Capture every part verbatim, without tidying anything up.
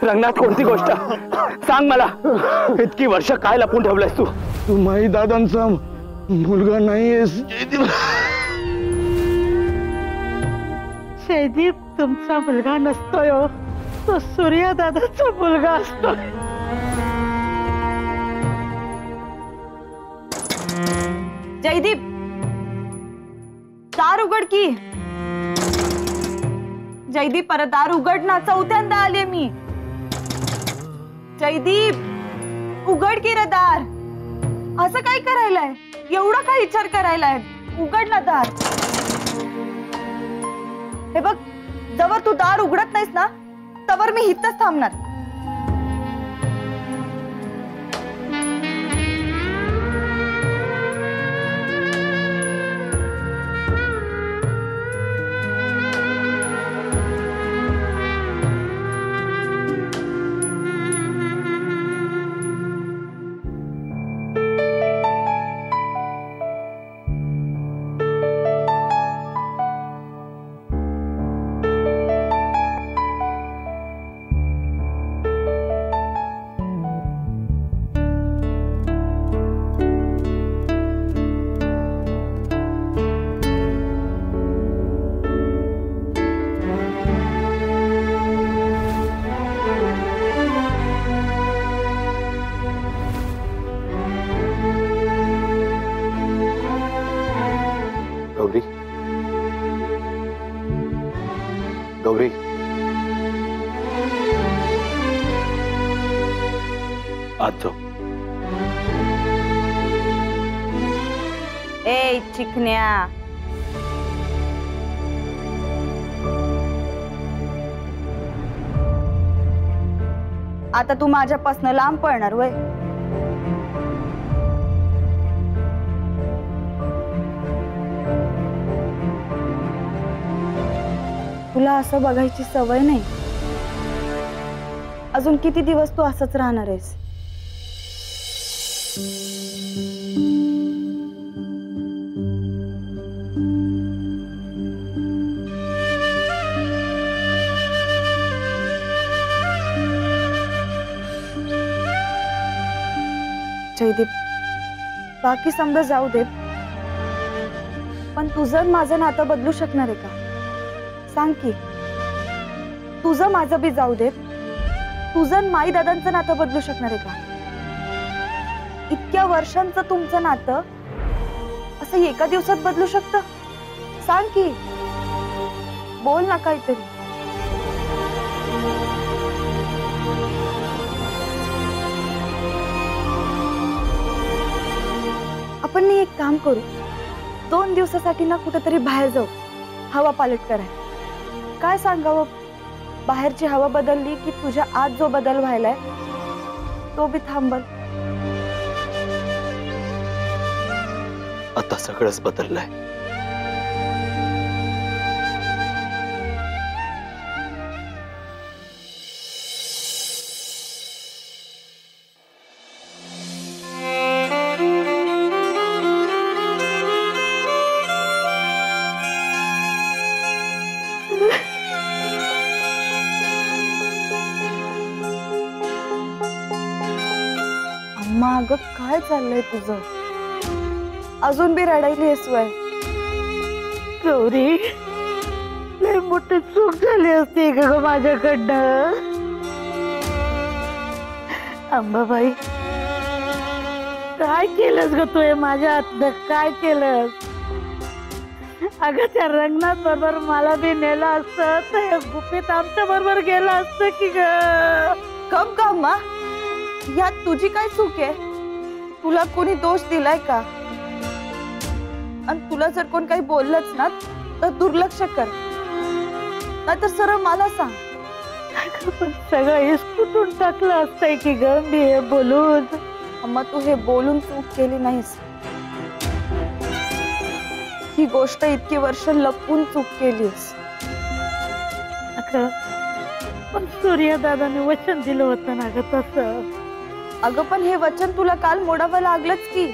रंगनाथ कोणती गोष्ट सांग मला. इतकी वर्ष काय लपून ठेवलंयस तू? तू माई दादांचा मुलगा नाहीयेस जयदीप. जयदीप तुमचा मुलगा नसतोय, तो सूर्या दादाचा मुलगा असतो. जयदीप दार उघड की. जयदीप परत दार उघड ना, चौथ्यांदा आले मी. जयदीप उघड की रे दार. असं काय करायलाय? एवढा काय विचार करायलाय? उघड ना दार. हे बघ, जवळ तू दार उघडत नाहीस ना तवर मी इथंच थांबणार. गौरी, गौरी, आज जाऊ. ए चिकन्या, आता तू माझ्यापासून लांब पळणार वय? तुला असं बघायची सवय नाही. अजून किती दिवस तू असंच राहणार आहेस? जयदीप, बाकी समजा जाऊ दे, पण तुझं माझं नातं बदलू शकणार आहे का? सांग की. तुझं माझं बी जाऊ दे, तुझं माई दादांचं नातं बदलू शकणार आहे का? इतक्या वर्षांचं तुमचं नातं असं एका दिवसात बदलू शकतं? सांग की, बोल ना काहीतरी. आपण एक काम करू, दोन दिवसासाठी ना कुठेतरी बाहेर जाऊ, हवा पालट कराय. काय सांगावं, बाहेरची हवा बदलली की तुझ्या आत जो बदल व्हायलाय तो बी थांबल. आता सगळंच बदललंय. अम्मा, अगं काय चाललंय तुझं? अजून बी रडायलीस वय? गौरी, लय मोठी चूक झाली असती ग माझ्याकडनं. अंबाबाई, काय केलंस ग तू? माझ्या हातनं काय केलंस? अगं त्या रंगनाथ बरोबर मला बी नेलं असतं तर गुपित आमच्या बरोबर गेलं असतं की ग. कम का अम्मा, यात तुझी काय चूक आहे? तुला कोणी दोष दिलाय का? आणि तुला जर कोण काही बोललंच ना तर दुर्लक्ष कर, नाहीतर सरळ मला सांग. पण सगळं हिसकुटून टाकलं असतंय की ग मी हे बोलून. अम्मा, तू हे बोलून चूक केली नाहीस, ही गोष्ट इतकी वर्ष लपून चूक केलीस. अगं पण सूर्या दादाने वचन दिलं होतं ना ग तसं. अगं पण हे वचन तुला काल मोडावं लागलंच की.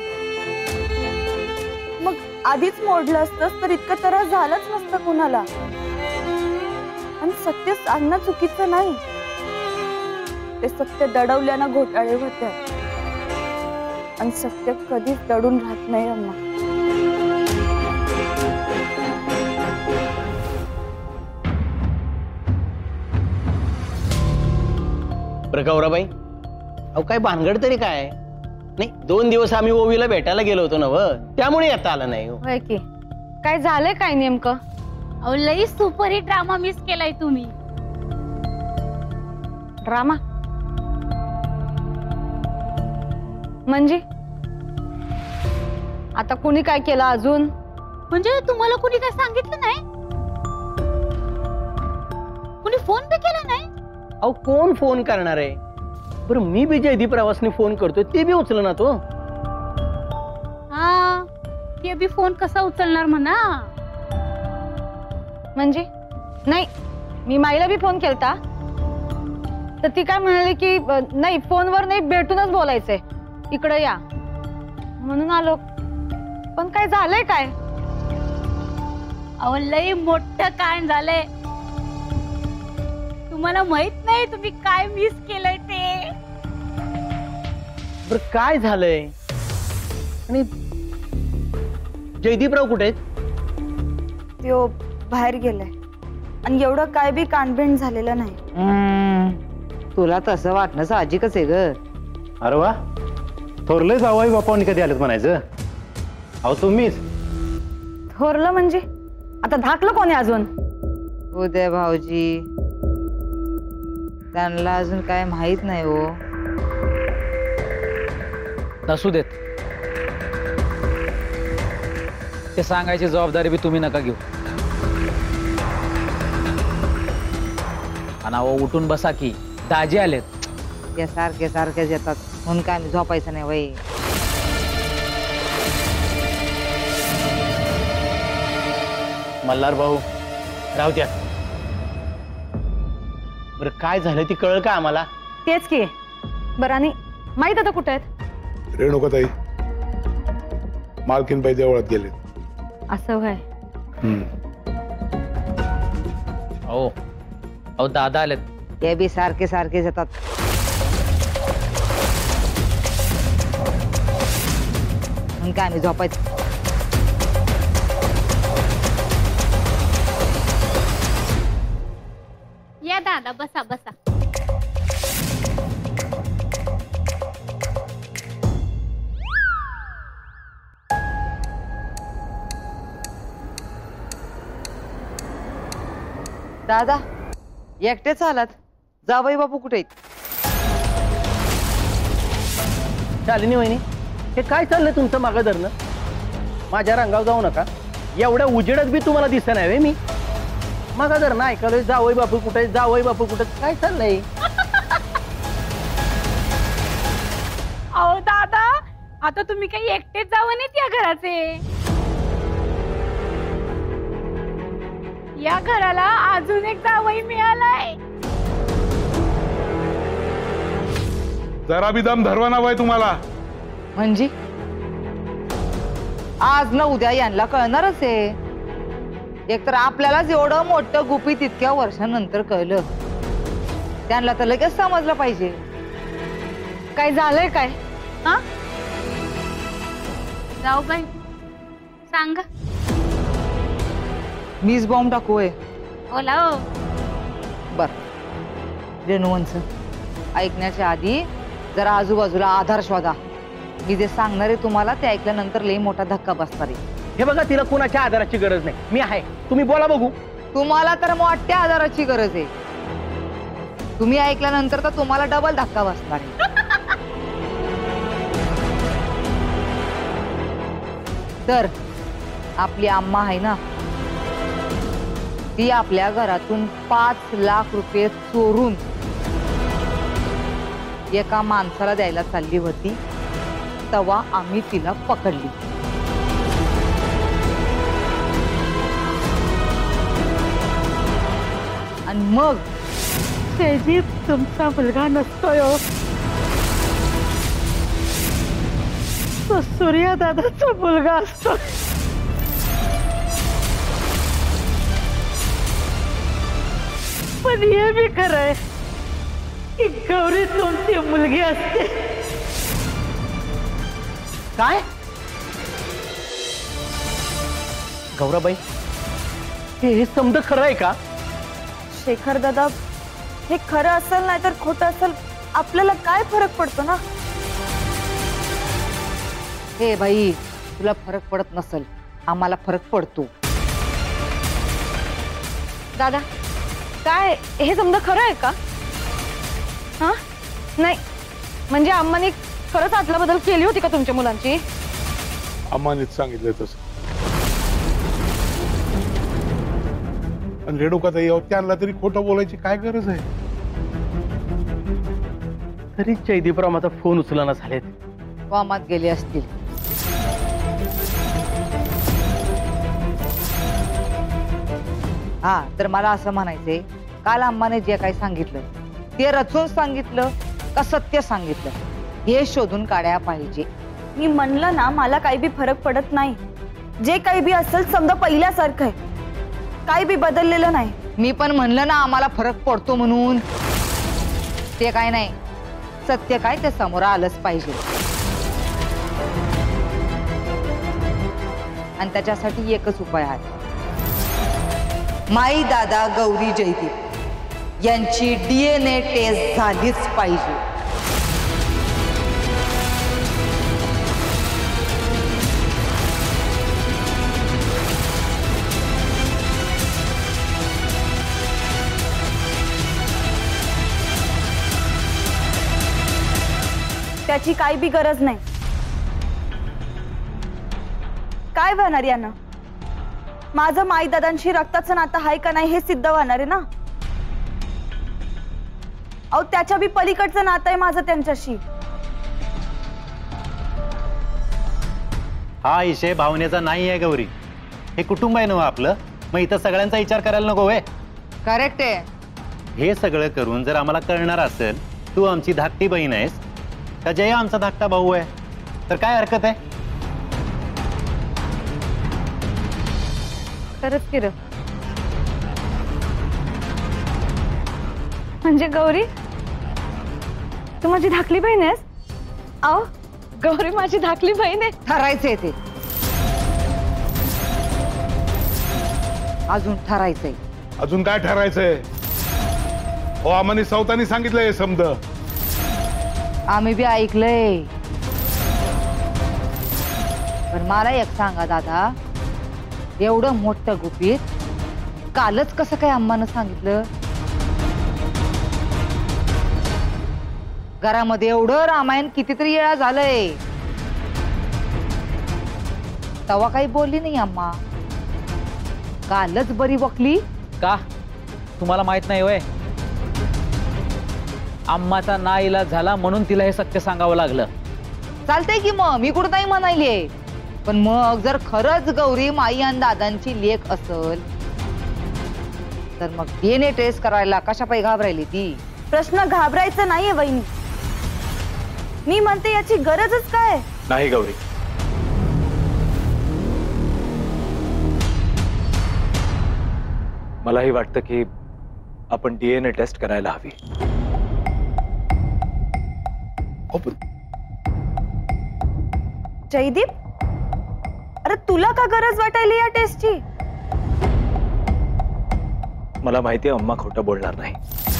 मग आधीच मोडलं असतंस तर इतकं त्रास झालंच नसतं कुणाला. आणि सत्य सांगणं चुकीचं नाही, ते सत्य दडवल्यानं घोटाळे होते आणि सत्य कधीच दडून राहत नाही अम्मा. बरं गौराबाई, अहो काय भानगड तरी काय नाही. दोन दिवस आम्ही ओवीला भेटायला गेलो होतो ना व, त्यामुळे येता आलं नाही. होय की काय झालंय काय नेमकं? अहो लई सुपर हिट ड्रामा मिस केलाय तुम्ही. ड्रामा म्हणजे आता कुणी काय केलं अजून? म्हणजे तुम्हाला कुणी काय सांगितलं नाही? कुणी फोन पे केला नाही? अहो कोण फोन करणार आहे? बरं मी बी जयदीप रावासने फोन करतोय, ते बी उचल ना तो. हा ते बी फोन कसा उचलणार म्हणा. म्हणजे नाही, मी माईला बी फोन केलता तर ती काय म्हणाली की अ, नाही फोनवर नाही, भेटूनच बोलायचंय, इकडे या म्हणून आलो. पण काय झालंय काय? अहो लई मोठं कांड झालंय. तुम्हाला माहित नाही तुम्ही काय मिस केलंय ते. बरं काय झालंय? आणि जयदीपराव कुठे आहेत? त्यो बाहेर गेलाय आणि एवढं काय बी कांडबिंड झालेलं नाही. तुला तसं वाटणं साहजिकच आहे ग. अरे वा, थोरले जावाई बापांनी कधी आलेत म्हणायचं. अहो तुम्हीच. थोरलं म्हणजे आता धाकलं कोणी अजून? उदय भाऊजी, त्यांना अजून काय माहित नाही हो. नसू देत, ते सांगायची जबाबदारी बी तुम्ही नका घेऊ. आणि अहो उठून बसा की, दाजी आलेत. ते सारखे सारखेच येतात म्हणून काय आम्ही झोपायचं नाही बाई. मल्हार भाऊ राहू द्या. बरं काय झालं ती कळलं का आम्हाला? तेच की. बरं आणि माहित आता कुठे आहेत? रेणुकाताई मालकीनबाई देवळात गेले. असं व्हाय. अहो अहो दादा आलेत. ते बी सारखे सारखेच येतात. म्हणून काय आम्ही झोपायचं. या दादा बसा बसा. दादा एकटेच आलात? जावई बापू कुठे आहेत? शालिनी वहिनी, हे काय चाललंय तुमचं मागं धरणं? माझ्या रंगावर जाऊ नका. एवढ्या उजेडात बी तुम्हाला दिसत नाही वे मी. मागं धरणं ऐकालोय, जावई बापू कुठे, जावई बापू कुठे, काय चाललंय? अहो दादा, आता तुम्ही काही एकटेच जावं नाहीत या घराचे. या घराला अजून एक जावई मिळालाय. जरा बी दम धरवा ना बाई तुम्हाला. म्हणजे आज ना उद्या यांना कळणारच आहे. एकतर आपल्यालाच एवढं मोठं गुपित इतक्या वर्षानंतर कळलं, त्यांना तर लगेच समजलं पाहिजे. काय झालंय काय? हा जाऊ बाई सांगा. मीच बॉम्ब टाकूय. ओला हो. बर रेणुवंश, ऐकण्याच्या आधी जरा आजूबाजूला आधार शोधा. मी जे सांगणार आहे तुम्हाला ते ऐकल्यानंतर लई मोठा धक्का बसणार आहे. हे बघा, तिला कोणाच्या आधाराची गरज नाही, मी आहे. तुम्ही बोला बघू. तुम्हाला तर मोठ्या आधाराची गरज आहे. तुम्ही ऐकल्यानंतर तर तुम्हाला डबल धक्का बसणार आहे. तर आपली आम्मा आहे ना, ती आपल्या घरातून पाच लाख रुपये चोरून एका माणसाला द्यायला चालली होती, तेव्हा आम्ही तिला पकडली. आणि मग जयदीप तुमचा मुलगा नसतोय हो. तो सूर्या दादाचा मुलगा असतो. पण हे बी खरंय की गौरी तुमची मुलगी असते. काय गौराबाई, हे हे समज खरं आहे का? शेखर दादा, हे खरं असेल नाही तर खोटं असेल आपल्याला काय फरक पडतो ना. हे बाई, तुला फरक पडत नसेल, आम्हाला फरक पडतो. दादा काय हे समजा खरं आहे का? हा नाही म्हणजे अम्माने खरंच आतला बदल केली होती का तुमच्या मुलांची? अम्मानीच सांगितलं तसं. आणि रेणुकाताई त्यांना तरी खोटं बोलायची काय गरज आहे? तरी जयदीपराव माझा फोन उचलना झालेत. वामात गेले असतील. हा तर मला असं म्हणायचंय, काल अम्माने जे काही सांगितलं ते रचून सांगितलं का सत्य सांगितलं हे शोधून काढायला पाहिजे. मी म्हणलं ना, मला काही बी फरक पडत नाही. जे काही बी असेल समजा पहिल्यासारखं आहे, काही बी बदललेलं नाही. मी पण म्हणलं ना आम्हाला फरक पडतो म्हणून. ते काय नाही, सत्य काय ते समोर आलंच पाहिजे. आणि त्याच्यासाठी एकच उपाय आहे, माई दादा गौरी जयदीप यांची डीएनए टेस्ट झालीच पाहिजे. त्याची काही बी गरज नाही. काय होणार यानं? माझं माई दादांशी रक्ताचं नातं आहे का नाही हे सिद्ध होणार आहे ना. अहो त्याच्या बी पलीकडचं नातं आहे माझं त्यांच्याशी. हा विषय भावनेचा नाही आहे गौरी, हे कुटुंब आहे ना आपलं, मग इथं सगळ्यांचा विचार करायला नको. होय करेक्ट आहे. हे सगळं करून जर आम्हाला कळणार असेल तू आमची धाकटी बहीण आहेस का जय आमचा धाकटा भाऊ आहे, तर काय हरकत आहे? खरंच की र. म्हणजे गौरी तू माझी धाकली बहीण आहेस? अहो गौरी माझी धाकली बहीण आहे. ठरायचंय ते, अजून ठरायचंय. अजून काय ठरायचंय? हो अम्मानी सावतानी सांगितलंय समज. आम्ही बी ऐकलंय. पण मला एक सांगा दादा, एवढं मोठं गुपित कालच कसं काय अम्मानं सांगितलं? घरामध्ये एवढं रामायण कितीतरी वेळा झालंय, तेव्हा काही बोलली नाही अम्मा. कालच बरी वकली का तुम्हाला माहित नाही होय? अम्माचा नाईलाज झाला म्हणून तिला हे सत्य सांगावं लागलं. चालतंय की मग, मी कुठं नाही म्हणायले. पण मग जर खरंच गौरी माई आणि दादांची लेक असेल तर मग डीएनए टेस्ट करायला कशा पायी घाबरायली ती? प्रश्न घाबरायचा नाहीये वहिनी. मी म्हणते याची गरजच काय? नाही गौरी, मलाही वाटतं की आपण डीएनए टेस्ट करायला हवी. जयदीप, अरे तुला का गरज वाटायली या टेस्टची? मला माहिती आहे अम्मा खोटं बोलणार नाही.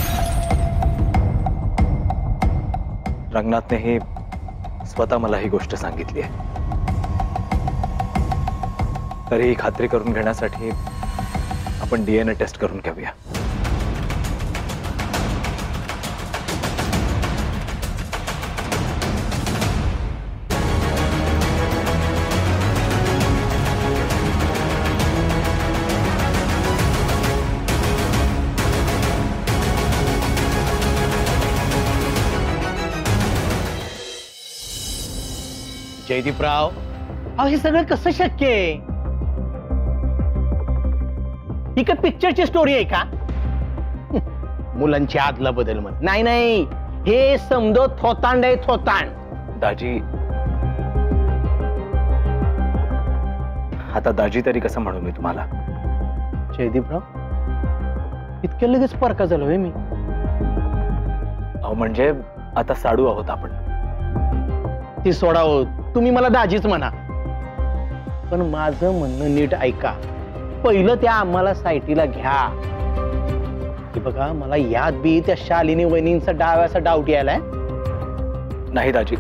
रंगनाथने ही स्वतः मला ही गोष्ट सांगितली आहे. तरीही खात्री करून घेण्यासाठी आपण डीएनए टेस्ट करून घेऊया. जयदीपराव, अहो हे सगळं कसं शक्य आहे? ही काय पिक्चरची स्टोरी आहे का? मुलांची आदला बदल म्हण. नाही नाही, हे समजो थोतांड आहे, थोतांड. दाजी, आता दाजी तरी कसं म्हणू मी तुम्हाला? जयदीपराव, इतक्या लगेच परका झालोय मी. अहो म्हणजे आता साडू आहोत आपण. ती सोडावं, तुम्ही मला दाजीच म्हणा, पण माझं म्हणणं नीट ऐका. पहिलं त्या आम्हाला सायटीला घ्या. की बघा, मला याद बी त्या शालिनी वहिनींचा डाव्याचा डाऊट यायलाय. नाही दाजी,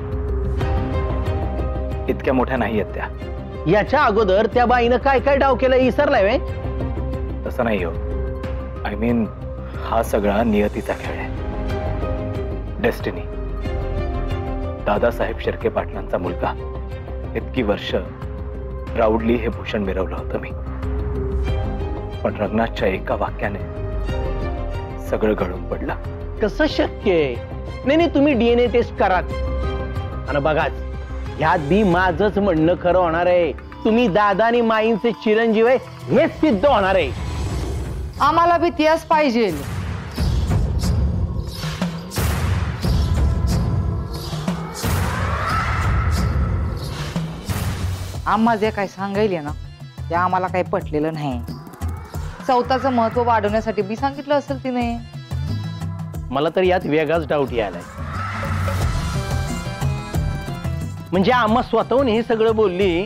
इतक्या मोठ्या नाही आहेत त्या. याच्या अगोदर त्या बाईनं काय काय डाव केलं विसरलाय वे? तसं नाही हो. आय मीन हा सगळा नियतीचा खेळ आहे. डेस्टिनी. दादासाहेब शिर्के पाटलांचा मुलगा. इतकी वर्ष प्राऊडली हे भूषण मिरवलं होतं मी, पण रंगनाथच्या एका वाक्याने सगळं गळून पडलं. कसं शक्य आहे? नाही नाही, तुम्ही डीएनए टेस्ट कराच आणि बघाच, ह्यात बी माझंच म्हणणं खरं होणार आहे. तुम्ही दादा आणि माईंचे चिरंजीव आहे हेच सिद्ध होणार आहे. आम्हाला बी त्याच पाहिजे. आम्हा जे काय सांगायले ना ते आम्हाला काही पटलेलं नाही. स्वतःचं महत्व वाढवण्यासाठी बी सांगितलं असेल तिने. मला तर यात वेगळाच डाऊट यायलाय. म्हणजे आम्हा स्वतःहून हे सगळं बोलली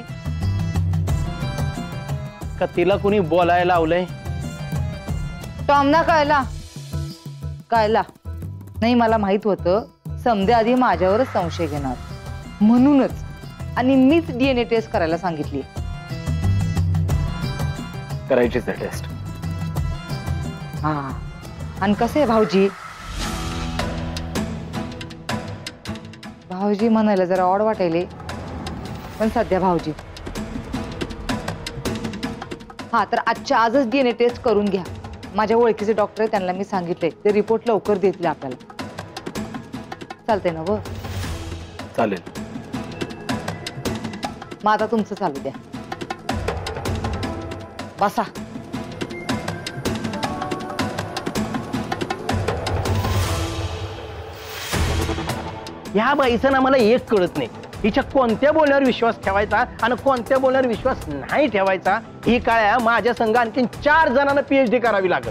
का तिला कुणी बोलायला लावलंय? टॉमना कळला कळला नाही. मला माहित होतं समजे आधी माझ्यावरच संशय घेणार म्हणूनच, आणि मीच डीएनए टेस्ट करायला सांगितली. करायचीच आहे टेस्ट. हा, आणि कसे आहे भाऊजी? भाऊजी म्हणायला जरा ऑड वाटायले, पण सध्या भाऊजी. हा, तर आजच्या आजच डीएनए टेस्ट करून घ्या. माझ्या ओळखीचे डॉक्टर आहे, त्यांना मी सांगितले, ते रिपोर्ट लवकर देतील आपल्याला. चालतंय ना व? चालेल. मग आता तुमचं चालू द्या. बसा. ह्या बाईचं ना मला एक कळत नाही, हिच्या कोणत्या बोलण्यावर विश्वास ठेवायचा आणि कोणत्या बोलण्यावर विश्वास नाही ठेवायचा. ही काय माझ्या संघ आणखीन चार जणांना पीएचडी करावी लागेल.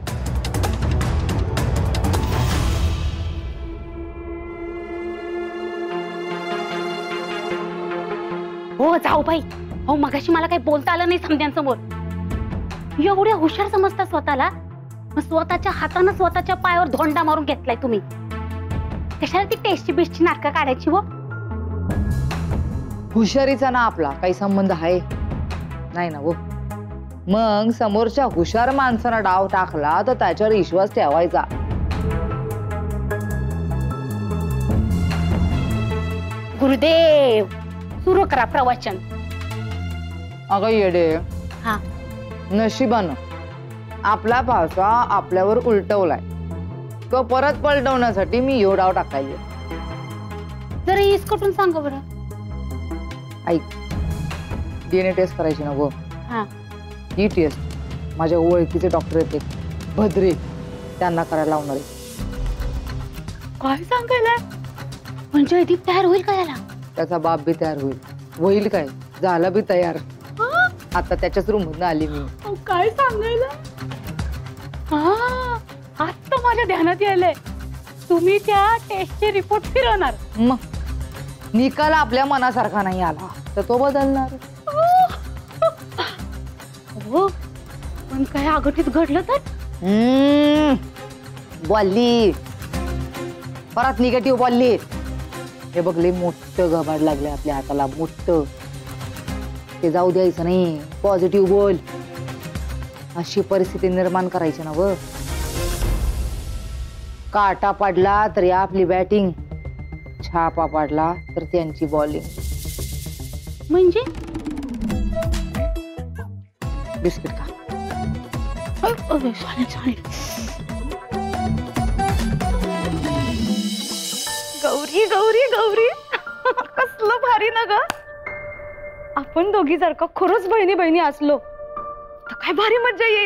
हो जाऊ बाई. हो मगाशी मला काही बोलता आलं नाही समध्यांसमोर. एवढ्या हुशार समजता स्वतःला, मग स्वतःच्या हातानं स्वतःच्या पायावर धोंडा मारून घेतलाय तुम्ही. कशाला ती टेस्टची बिस्टची नाटकं काढायची हो? हुशारीचा ना आपला काही संबंध आहे नाही ना वो. मग समोरच्या हुशार माणसाला डाव टाकला तर त्याच्यावर विश्वास ठेवायचा. गुरुदेव सुरू करा प्रवचन. अगं येडे, हा, नशिबानं आपला पावसा आपल्यावर उलटवलाय, तो परत पलटवण्यासाठी मी यो डाव टाकायचे. जरा इसकटून सांगा बरं. ऐक, डीएनए टेस्ट करायची ना गो. हा, ही टेस्ट माझ्या ओळखीचे डॉक्टर येते भद्रे, त्यांना करायला लावणार आहे. काय सांगायला? म्हणजे अदीप तयार होईल का याला? त्याचा बाप बी तयार होईल. होईल काय, झाला बी तयार. आता त्याच्याच रूम मधून आली मी. काय सांगायला? हा, आता माझ्या ध्यानात यायलंय, तुम्ही त्या टेस्टचे रिपोर्ट फिरवणार. मग निकाल आपल्या मनासारखा नाही आला तर तो बदलणार. हो, पण काय अघटित घडलं तर? हम्म, बोलली परत निगेटिव्ह बोलली. हे बघले मोठं घबाड लागले आपल्या हाताला, मोठं. ते जाऊ द्यायचं नाही, पॉझिटिव्ह बोल. अशी परिस्थिती निर्माण करायची ना व. काटा पडला तरी आपली बॅटिंग, छापा पडला तर त्यांची बॉलिंग. म्हणजे बिस्किट खा. गौरी गौरी गौरी कसलं भारी ना ग. आपण दोघी जर का खरंच बहिणी बहिणी असलो तर काय भारी मज्जा येईल.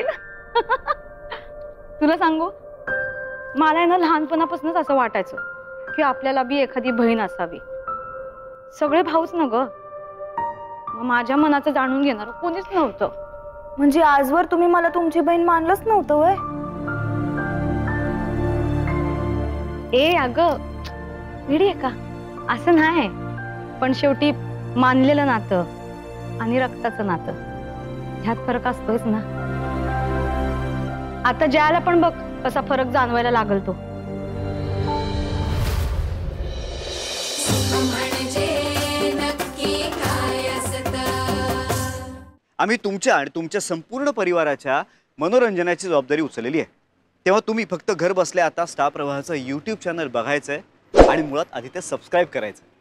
तुला सांगू, मला ना लहानपणापासूनच असं वाटायचं की आपल्याला बी एखादी बहीण असावी. सगळे भाऊच ना ग, माझ्या मनाचं जाणून घेणार कोणीच नव्हतं. म्हणजे आजवर तुम्ही मला तुमची बहीण मानलंच नव्हतं वय? ए अगं वेडी आहे का? असं नाही, पण शेवटी मानलेलं नातं आणि रक्ताचं नातं ह्यात फरक असतोच ना. आता ज्याला पण बघ कसा फरक जाणवायला लागल तो. आम्ही तुमच्या आणि तुमच्या संपूर्ण परिवाराच्या मनोरंजनाची जबाबदारी उचललेली आहे. तेव्हा तुम्ही फक्त घर बसल्या आता स्टार प्रवाहाचं यूट्यूब चॅनल बघायचंय आणि मुळात आधी ते सबस्क्राईब करायचं.